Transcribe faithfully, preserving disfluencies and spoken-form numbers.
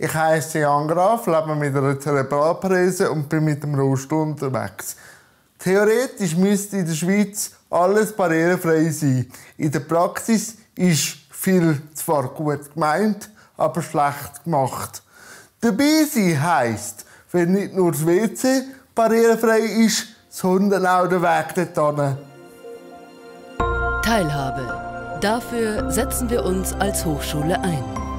Ich heiße Jan Graf, lebe mit einer Zerebralparese und bin mit dem Rollstuhl unterwegs. Theoretisch müsste in der Schweiz alles barrierefrei sein. In der Praxis ist viel zwar gut gemeint, aber schlecht gemacht. Dabei sein heisst, wenn nicht nur das W C barrierefrei ist, sondern auch der Weg dorthin. Teilhabe. Dafür setzen wir uns als Hochschule ein.